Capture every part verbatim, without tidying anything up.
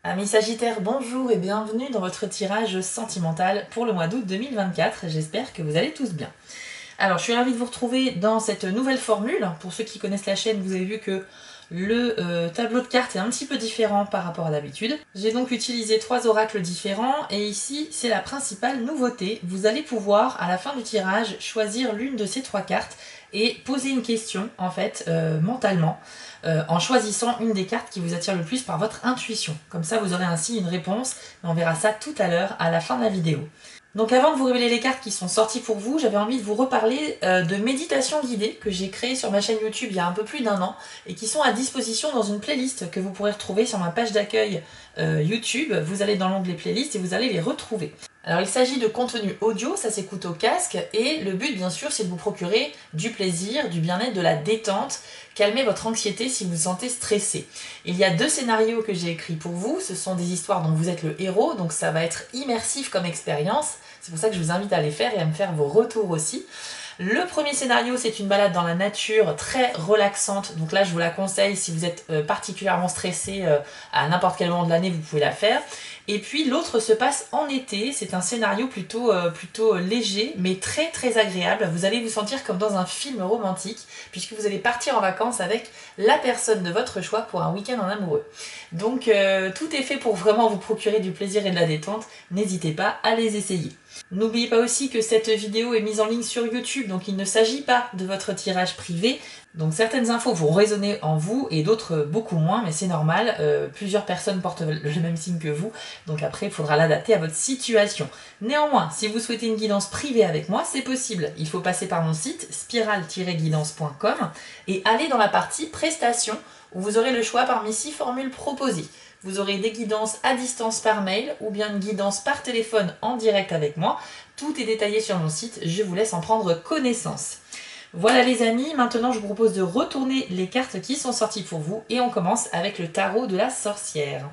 Amis Sagittaires, bonjour et bienvenue dans votre tirage sentimental pour le mois d'août deux mille vingt-quatre. J'espère que vous allez tous bien. Alors, je suis ravie de vous retrouver dans cette nouvelle formule. Pour ceux qui connaissent la chaîne, vous avez vu que le euh, tableau de cartes est un petit peu différent par rapport à d'habitude. J'ai donc utilisé trois oracles différents et ici, c'est la principale nouveauté. Vous allez pouvoir, à la fin du tirage, choisir l'une de ces trois cartes et poser une question, en fait, euh, mentalement. Euh, en choisissant une des cartes qui vous attire le plus par votre intuition. Comme ça, vous aurez ainsi une réponse, et on verra ça tout à l'heure à la fin de la vidéo. Donc avant de vous révéler les cartes qui sont sorties pour vous, j'avais envie de vous reparler euh, de méditations guidées que j'ai créées sur ma chaîne YouTube il y a un peu plus d'un an et qui sont à disposition dans une playlist que vous pourrez retrouver sur ma page d'accueil euh, YouTube. Vous allez dans l'onglet playlist et vous allez les retrouver. Alors il s'agit de contenu audio, ça s'écoute au casque et le but bien sûr c'est de vous procurer du plaisir, du bien-être, de la détente, calmer votre anxiété si vous vous sentez stressé. Il y a deux scénarios que j'ai écrits pour vous, ce sont des histoires dont vous êtes le héros, donc ça va être immersif comme expérience, c'est pour ça que je vous invite à les faire et à me faire vos retours aussi. Le premier scénario, c'est une balade dans la nature très relaxante. Donc là, je vous la conseille si vous êtes euh, particulièrement stressé euh, à n'importe quel moment de l'année, vous pouvez la faire. Et puis l'autre se passe en été. C'est un scénario plutôt, euh, plutôt léger, mais très très agréable. Vous allez vous sentir comme dans un film romantique, puisque vous allez partir en vacances avec la personne de votre choix pour un week-end en amoureux. Donc euh, tout est fait pour vraiment vous procurer du plaisir et de la détente. N'hésitez pas à les essayer. N'oubliez pas aussi que cette vidéo est mise en ligne sur YouTube, donc il ne s'agit pas de votre tirage privé. Donc certaines infos vont résonner en vous et d'autres beaucoup moins, mais c'est normal. Euh, plusieurs personnes portent le même signe que vous, donc après il faudra l'adapter à votre situation. Néanmoins, si vous souhaitez une guidance privée avec moi, c'est possible. Il faut passer par mon site spiral tiret guidance point com et aller dans la partie prestations où vous aurez le choix parmi six formules proposées. Vous aurez des guidances à distance par mail ou bien une guidance par téléphone en direct avec moi. Tout est détaillé sur mon site, je vous laisse en prendre connaissance. Voilà les amis, maintenant je vous propose de retourner les cartes qui sont sorties pour vous et on commence avec le tarot de la sorcière.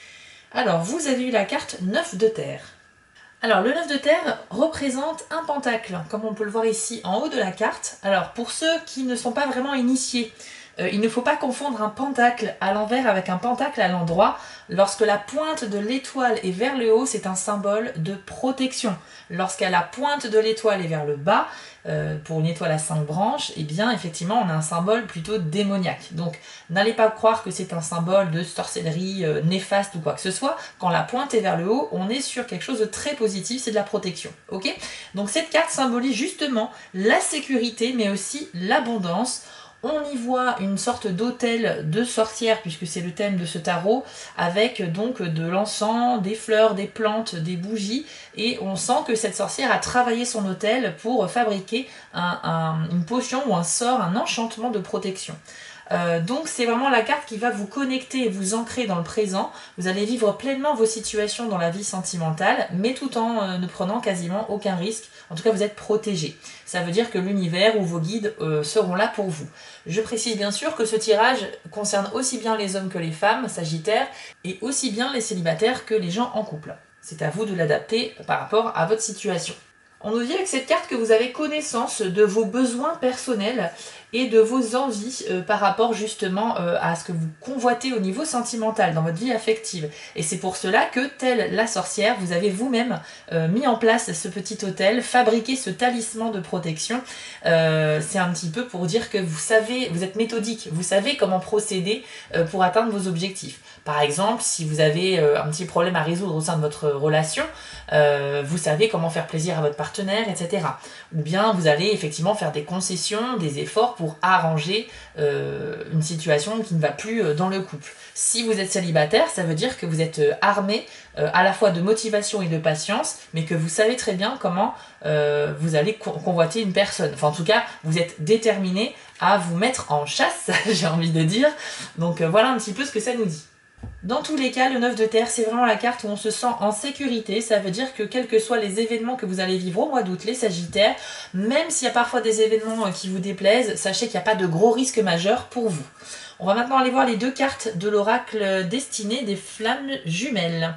Alors vous avez eu la carte neuf de terre. Alors le neuf de terre représente un pentacle, comme on peut le voir ici en haut de la carte. Alors pour ceux qui ne sont pas vraiment initiés, Euh, il ne faut pas confondre un pentacle à l'envers avec un pentacle à l'endroit. Lorsque la pointe de l'étoile est vers le haut, c'est un symbole de protection. Lorsqu'à la pointe de l'étoile est vers le bas, euh, pour une étoile à cinq branches, eh bien effectivement on a un symbole plutôt démoniaque. Donc n'allez pas croire que c'est un symbole de sorcellerie euh, néfaste ou quoi que ce soit. Quand la pointe est vers le haut, on est sur quelque chose de très positif, c'est de la protection. Ok ? Donc cette carte symbolise justement la sécurité mais aussi l'abondance. On y voit une sorte d'autel de sorcière, puisque c'est le thème de ce tarot, avec donc de l'encens, des fleurs, des plantes, des bougies, et on sent que cette sorcière a travaillé son autel pour fabriquer un, un, une potion ou un sort, un enchantement de protection. Euh, donc c'est vraiment la carte qui va vous connecter et vous ancrer dans le présent. Vous allez vivre pleinement vos situations dans la vie sentimentale, mais tout en euh, ne prenant quasiment aucun risque. En tout cas, vous êtes protégé. Ça veut dire que l'univers ou vos guides euh, seront là pour vous. Je précise bien sûr que ce tirage concerne aussi bien les hommes que les femmes, Sagittaires, et aussi bien les célibataires que les gens en couple. C'est à vous de l'adapter par rapport à votre situation. On nous dit avec cette carte que vous avez connaissance de vos besoins personnels et de vos envies euh, par rapport justement euh, à ce que vous convoitez au niveau sentimental dans votre vie affective. Et c'est pour cela que, telle la sorcière, vous avez vous-même euh, mis en place ce petit autel, fabriqué ce talisman de protection. Euh, c'est un petit peu pour dire que vous savez, vous êtes méthodique, vous savez comment procéder euh, pour atteindre vos objectifs. Par exemple, si vous avez euh, un petit problème à résoudre au sein de votre relation, euh, vous savez comment faire plaisir à votre partenaire, et cetera. Ou bien vous allez effectivement faire des concessions, des efforts pour arranger euh, une situation qui ne va plus euh, dans le couple. Si vous êtes célibataire, ça veut dire que vous êtes euh, armé euh, à la fois de motivation et de patience, mais que vous savez très bien comment euh, vous allez co convoiter une personne. Enfin en tout cas, vous êtes déterminé à vous mettre en chasse, j'ai envie de dire. Donc euh, voilà un petit peu ce que ça nous dit. Dans tous les cas, le neuf de terre, c'est vraiment la carte où on se sent en sécurité. Ça veut dire que quels que soient les événements que vous allez vivre au mois d'août, les Sagittaires, même s'il y a parfois des événements qui vous déplaisent, sachez qu'il n'y a pas de gros risques majeurs pour vous. On va maintenant aller voir les deux cartes de l'oracle destiné des flammes jumelles.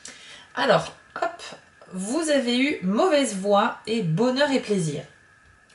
Alors, hop, vous avez eu mauvaise voix et bonheur et plaisir.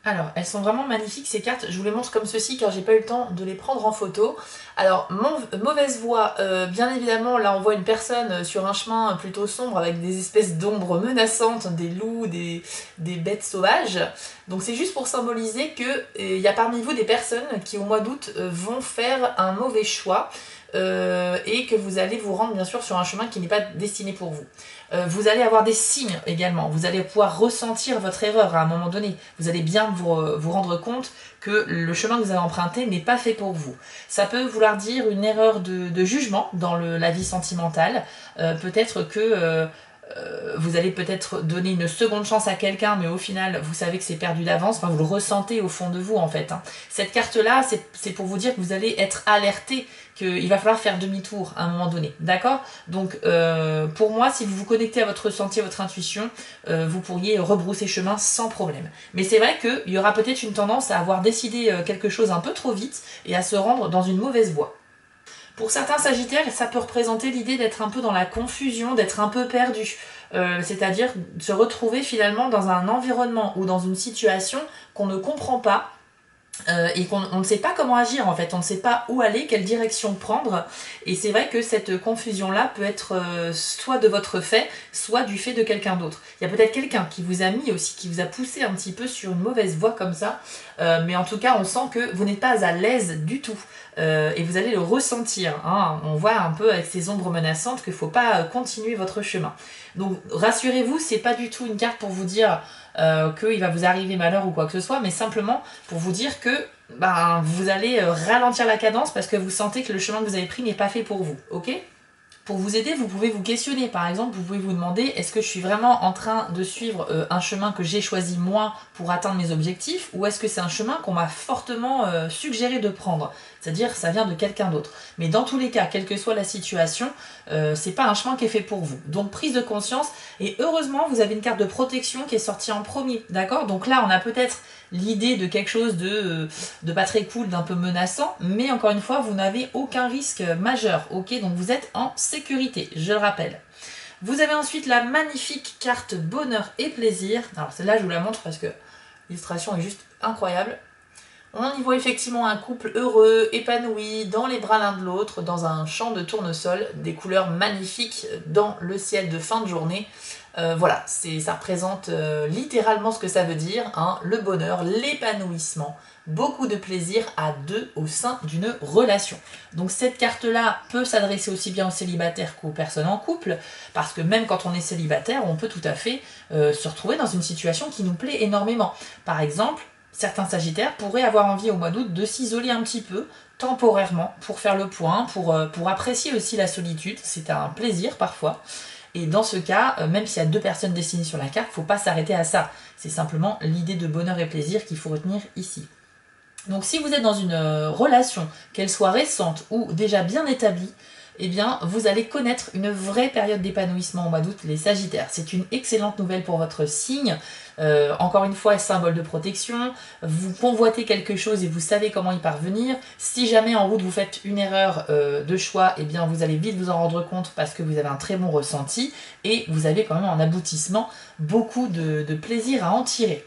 Alors, elles sont vraiment magnifiques ces cartes, je vous les montre comme ceci car j'ai pas eu le temps de les prendre en photo. Alors, mauvaise voie, euh, bien évidemment, là on voit une personne sur un chemin plutôt sombre avec des espèces d'ombres menaçantes, des loups, des, des bêtes sauvages. Donc c'est juste pour symboliser qu'il euh, y a parmi vous des personnes qui au mois d'août euh, vont faire un mauvais choix. Euh, et que vous allez vous rendre bien sûr sur un chemin qui n'est pas destiné pour vous. Euh, vous allez avoir des signes également, vous allez pouvoir ressentir votre erreur à un moment donné, vous allez bien vous, vous rendre compte que le chemin que vous avez emprunté n'est pas fait pour vous. Ça peut vouloir dire une erreur de, de jugement dans le, la vie sentimentale, euh, peut-être que... Euh, Euh, vous allez peut-être donner une seconde chance à quelqu'un, mais au final, vous savez que c'est perdu d'avance, enfin, vous le ressentez au fond de vous, en fait. Hein. Cette carte-là, c'est pour vous dire que vous allez être alerté, qu'il va falloir faire demi-tour à un moment donné, d'accord? Donc, euh, pour moi, si vous vous connectez à votre ressenti, à votre intuition, euh, vous pourriez rebrousser chemin sans problème. Mais c'est vrai qu'il y aura peut-être une tendance à avoir décidé quelque chose un peu trop vite et à se rendre dans une mauvaise voie. Pour certains sagittaires, ça peut représenter l'idée d'être un peu dans la confusion, d'être un peu perdu. Euh, C'est-à-dire se retrouver finalement dans un environnement ou dans une situation qu'on ne comprend pas. Euh, et qu'on ne sait pas comment agir en fait, on ne sait pas où aller, quelle direction prendre, et c'est vrai que cette confusion là peut être euh, soit de votre fait, soit du fait de quelqu'un d'autre. Il y a peut-être quelqu'un qui vous a mis aussi, qui vous a poussé un petit peu sur une mauvaise voie comme ça, euh, mais en tout cas on sent que vous n'êtes pas à l'aise du tout, euh, et vous allez le ressentir, hein. On voit un peu avec ces ombres menaçantes qu'il ne faut pas continuer votre chemin. Donc rassurez-vous, c'est pas du tout une carte pour vous dire Euh, qu'il va vous arriver malheur ou quoi que ce soit, mais simplement pour vous dire que ben, vous allez ralentir la cadence parce que vous sentez que le chemin que vous avez pris n'est pas fait pour vous, ok? Pour vous aider, vous pouvez vous questionner. Par exemple, vous pouvez vous demander, est-ce que je suis vraiment en train de suivre euh, un chemin que j'ai choisi moi pour atteindre mes objectifs, ou est-ce que c'est un chemin qu'on m'a fortement euh, suggéré de prendre? C'est-à-dire, ça vient de quelqu'un d'autre. Mais dans tous les cas, quelle que soit la situation, euh, c'est pas un chemin qui est fait pour vous. Donc, prise de conscience. Et heureusement, vous avez une carte de protection qui est sortie en premier. D'accord? Donc là, on a peut-être l'idée de quelque chose de, de pas très cool, d'un peu menaçant, mais encore une fois, vous n'avez aucun risque majeur, ok? Donc vous êtes en sécurité, je le rappelle. Vous avez ensuite la magnifique carte bonheur et plaisir. Alors celle-là, je vous la montre parce que l'illustration est juste incroyable. On y voit effectivement un couple heureux, épanoui, dans les bras l'un de l'autre, dans un champ de tournesol, des couleurs magnifiques dans le ciel de fin de journée. Euh, voilà, ça représente euh, littéralement ce que ça veut dire, hein, le bonheur, l'épanouissement, beaucoup de plaisir à deux au sein d'une relation. Donc cette carte-là peut s'adresser aussi bien aux célibataires qu'aux personnes en couple, parce que même quand on est célibataire, on peut tout à fait euh, se retrouver dans une situation qui nous plaît énormément. Par exemple, certains sagittaires pourraient avoir envie au mois d'août de s'isoler un petit peu, temporairement, pour faire le point, pour, euh, pour apprécier aussi la solitude, c'est un plaisir parfois. Et dans ce cas, même s'il y a deux personnes dessinées sur la carte, il ne faut pas s'arrêter à ça. C'est simplement l'idée de bonheur et plaisir qu'il faut retenir ici. Donc si vous êtes dans une relation, qu'elle soit récente ou déjà bien établie, eh bien vous allez connaître une vraie période d'épanouissement au mois d'août, les Sagittaires. C'est une excellente nouvelle pour votre signe. Euh, encore une fois, symbole de protection. Vous convoitez quelque chose et vous savez comment y parvenir. Si jamais en route vous faites une erreur euh, de choix, eh bien vous allez vite vous en rendre compte parce que vous avez un très bon ressenti et vous avez quand même en aboutissement beaucoup de, de plaisir à en tirer.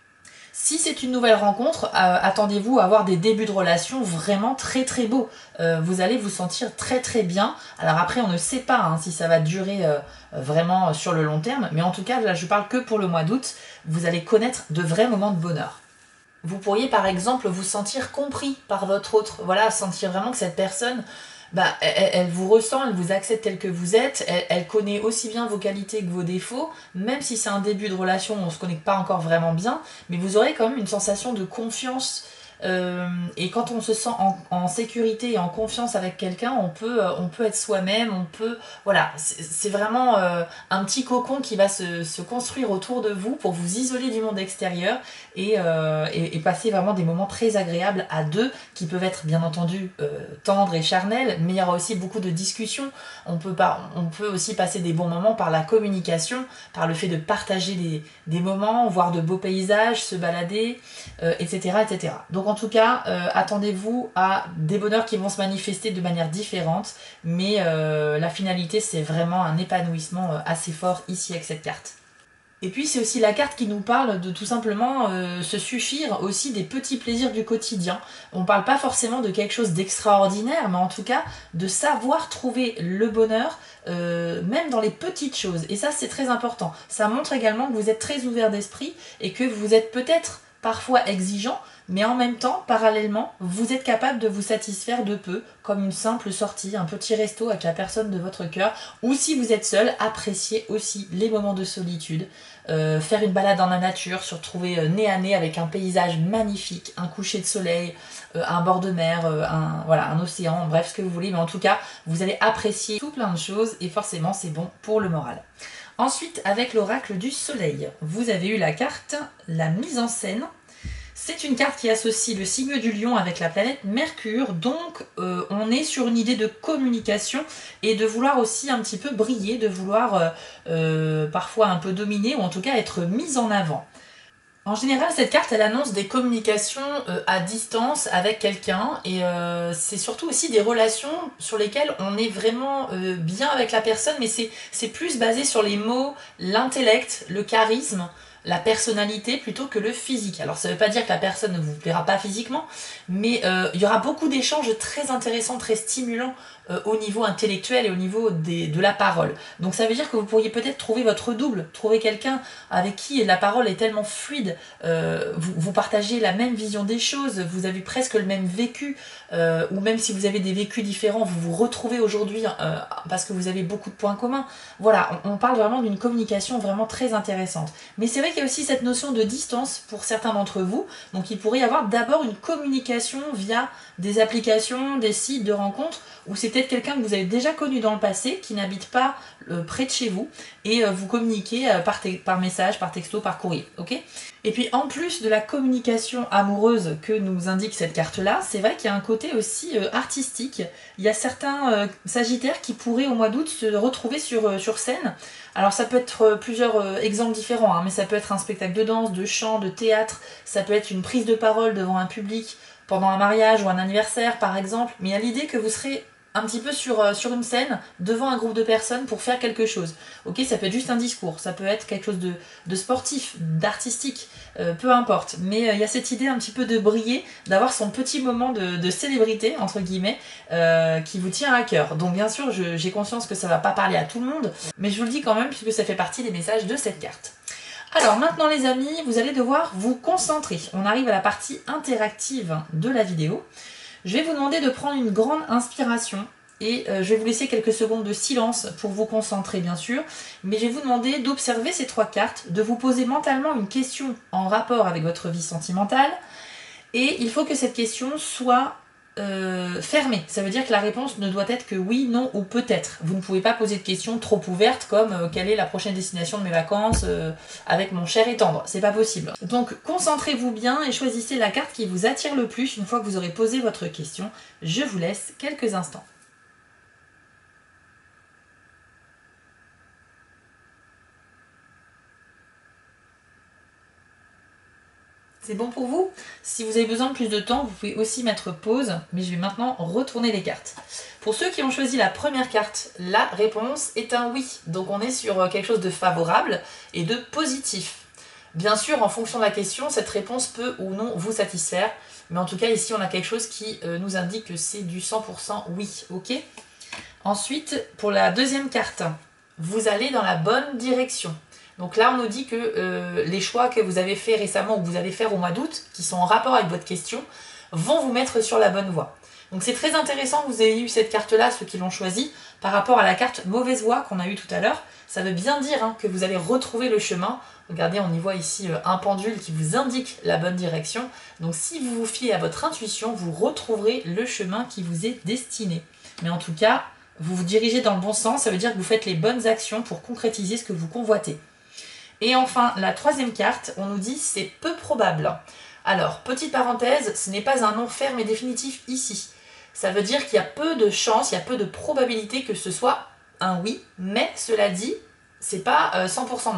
Si c'est une nouvelle rencontre, euh, attendez-vous à avoir des débuts de relation vraiment très très beaux. Euh, vous allez vous sentir très très bien. Alors après, on ne sait pas hein, si ça va durer euh, vraiment sur le long terme, mais en tout cas, là je parle que pour le mois d'août, vous allez connaître de vrais moments de bonheur. Vous pourriez par exemple vous sentir compris par votre autre, voilà, sentir vraiment que cette personne... Bah, elle, elle vous ressent, elle vous accepte tel que vous êtes, elle, elle connaît aussi bien vos qualités que vos défauts, même si c'est un début de relation où on ne se connaît pas encore vraiment bien, mais vous aurez quand même une sensation de confiance. Euh, et quand on se sent en, en sécurité et en confiance avec quelqu'un, on peut, euh, on peut être soi-même, on peut... Voilà, c'est vraiment euh, un petit cocon qui va se, se construire autour de vous pour vous isoler du monde extérieur et, euh, et, et passer vraiment des moments très agréables à deux qui peuvent être bien entendu euh, tendres et charnels, mais il y aura aussi beaucoup de discussions. On peut, pas, on peut aussi passer des bons moments par la communication, par le fait de partager des, des moments, voir de beaux paysages, se balader, euh, et cetera, et cetera. Donc en tout cas, euh, attendez-vous à des bonheurs qui vont se manifester de manière différente, mais euh, la finalité c'est vraiment un épanouissement assez fort ici avec cette carte. Et puis c'est aussi la carte qui nous parle de tout simplement euh, se suffire aussi des petits plaisirs du quotidien. On parle pas forcément de quelque chose d'extraordinaire, mais en tout cas de savoir trouver le bonheur, euh, même dans les petites choses. Et ça c'est très important. Ça montre également que vous êtes très ouvert d'esprit et que vous êtes peut-être parfois exigeant, mais en même temps, parallèlement, vous êtes capable de vous satisfaire de peu, comme une simple sortie, un petit resto avec la personne de votre cœur, ou si vous êtes seul, appréciez aussi les moments de solitude, euh, faire une balade dans la nature, se retrouver euh, nez à nez avec un paysage magnifique, un coucher de soleil, euh, un bord de mer, euh, un, voilà, un océan, bref, ce que vous voulez, mais en tout cas, vous allez apprécier tout plein de choses, et forcément, c'est bon pour le moral. Ensuite, avec l'oracle du soleil, vous avez eu la carte la mise en scène. C'est une carte qui associe le signe du lion avec la planète Mercure, donc euh, on est sur une idée de communication et de vouloir aussi un petit peu briller, de vouloir euh, euh, parfois un peu dominer ou en tout cas être mise en avant. En général, cette carte, elle annonce des communications euh, à distance avec quelqu'un et euh, c'est surtout aussi des relations sur lesquelles on est vraiment euh, bien avec la personne, mais c'est plus basé sur les mots, l'intellect, le charisme, la personnalité plutôt que le physique. Alors ça ne veut pas dire que la personne ne vous plaira pas physiquement, mais euh, il y aura beaucoup d'échanges très intéressants, très stimulants euh, au niveau intellectuel et au niveau des, de la parole. Donc ça veut dire que vous pourriez peut-être trouver votre double, trouver quelqu'un avec qui la parole est tellement fluide, euh, vous, vous partagez la même vision des choses, vous avez presque le même vécu, euh, ou même si vous avez des vécus différents, vous vous retrouvez aujourd'hui euh, parce que vous avez beaucoup de points communs. Voilà, on, on parle vraiment d'une communication vraiment très intéressante. Mais c'est vrai qu'il y a aussi cette notion de distance pour certains d'entre vous, donc il pourrait y avoir d'abord une communication via des applications, des sites de rencontres, ou c'est peut-être quelqu'un que vous avez déjà connu dans le passé, qui n'habite pas euh, près de chez vous, et euh, vous communiquez euh, par, par message, par texto, par courrier, ok? Et puis en plus de la communication amoureuse que nous indique cette carte-là, c'est vrai qu'il y a un côté aussi euh, artistique. Il y a certains euh, sagittaires qui pourraient au mois d'août se retrouver sur, euh, sur scène. Alors ça peut être euh, plusieurs euh, exemples différents, hein, mais ça peut être un spectacle de danse, de chant, de théâtre, ça peut être une prise de parole devant un public, pendant un mariage ou un anniversaire par exemple, mais il y a l'idée que vous serez un petit peu sur, euh, sur une scène, devant un groupe de personnes pour faire quelque chose. Ok, ça peut être juste un discours, ça peut être quelque chose de, de sportif, d'artistique, euh, peu importe. Mais il euh, y a cette idée un petit peu de briller, d'avoir son petit moment de, de célébrité, entre guillemets, euh, qui vous tient à cœur. Donc bien sûr, j'ai conscience que ça va pas parler à tout le monde, mais je vous le dis quand même puisque ça fait partie des messages de cette carte. Alors maintenant les amis, vous allez devoir vous concentrer. On arrive à la partie interactive de la vidéo. Je vais vous demander de prendre une grande inspiration et euh, je vais vous laisser quelques secondes de silence pour vous concentrer bien sûr, mais je vais vous demander d'observer ces trois cartes, de vous poser mentalement une question en rapport avec votre vie sentimentale et il faut que cette question soit euh, fermée. Ça veut dire que la réponse ne doit être que oui, non ou peut-être. Vous ne pouvez pas poser de questions trop ouvertes comme euh, quelle est la prochaine destination de mes vacances euh, avec mon cher et tendre. C'est pas possible. Donc concentrez-vous bien et choisissez la carte qui vous attire le plus une fois que vous aurez posé votre question. Je vous laisse quelques instants. C'est bon pour vous? Si vous avez besoin de plus de temps, vous pouvez aussi mettre pause, mais je vais maintenant retourner les cartes. Pour ceux qui ont choisi la première carte, la réponse est un oui. Donc on est sur quelque chose de favorable et de positif. Bien sûr, en fonction de la question, cette réponse peut ou non vous satisfaire, mais en tout cas ici on a quelque chose qui nous indique que c'est du cent pour cent oui, ok? Ensuite, pour la deuxième carte, vous allez dans la bonne direction. Donc là, on nous dit que euh, les choix que vous avez faits récemment ou que vous allez faire au mois d'août, qui sont en rapport avec votre question, vont vous mettre sur la bonne voie. Donc c'est très intéressant que vous ayez eu cette carte-là, ceux qui l'ont choisie, par rapport à la carte mauvaise voie qu'on a eue tout à l'heure. Ça veut bien dire hein, que vous allez retrouver le chemin. Regardez, on y voit ici euh, un pendule qui vous indique la bonne direction. Donc si vous vous fiez à votre intuition, vous retrouverez le chemin qui vous est destiné. Mais en tout cas, vous vous dirigez dans le bon sens, ça veut dire que vous faites les bonnes actions pour concrétiser ce que vous convoitez. Et enfin, la troisième carte, on nous dit c'est peu probable. Alors, petite parenthèse, ce n'est pas un non ferme et définitif ici. Ça veut dire qu'il y a peu de chances, il y a peu de probabilité que ce soit un oui, mais cela dit, c'est pas cent pour cent non.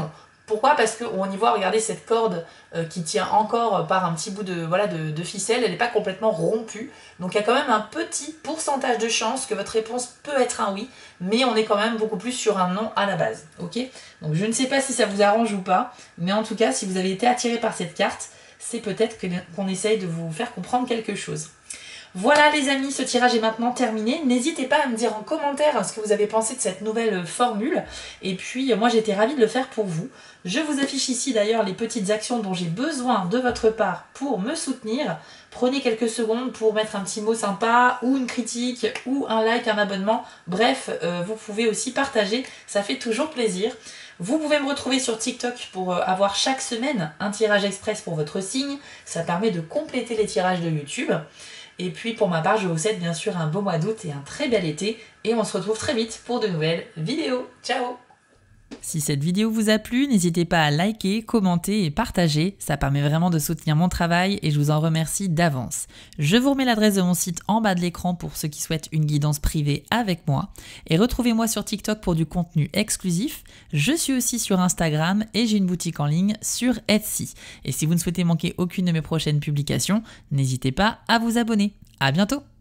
Pourquoi? Parce qu'on y voit, regardez cette corde euh, qui tient encore par un petit bout de, voilà, de, de ficelle, elle n'est pas complètement rompue. Donc il y a quand même un petit pourcentage de chance que votre réponse peut être un oui, mais on est quand même beaucoup plus sur un non à la base. Ok? Donc je ne sais pas si ça vous arrange ou pas, mais en tout cas, si vous avez été attiré par cette carte, c'est peut-être que, qu'on essaye de vous faire comprendre quelque chose. Voilà les amis, ce tirage est maintenant terminé. N'hésitez pas à me dire en commentaire ce que vous avez pensé de cette nouvelle formule. Et puis moi j'étais ravie de le faire pour vous. Je vous affiche ici d'ailleurs les petites actions dont j'ai besoin de votre part pour me soutenir. Prenez quelques secondes pour mettre un petit mot sympa ou une critique ou un like, un abonnement. Bref, euh, vous pouvez aussi partager, ça fait toujours plaisir. Vous pouvez me retrouver sur TikTok pour avoir chaque semaine un tirage express pour votre signe. Ça permet de compléter les tirages de YouTube. Et puis pour ma part, je vous souhaite bien sûr un beau mois d'août et un très bel été. Et on se retrouve très vite pour de nouvelles vidéos. Ciao! Si cette vidéo vous a plu, n'hésitez pas à liker, commenter et partager. Ça permet vraiment de soutenir mon travail et je vous en remercie d'avance. Je vous remets l'adresse de mon site en bas de l'écran pour ceux qui souhaitent une guidance privée avec moi. Et retrouvez-moi sur TikTok pour du contenu exclusif. Je suis aussi sur Instagram et j'ai une boutique en ligne sur Etsy. Et si vous ne souhaitez manquer aucune de mes prochaines publications, n'hésitez pas à vous abonner. À bientôt!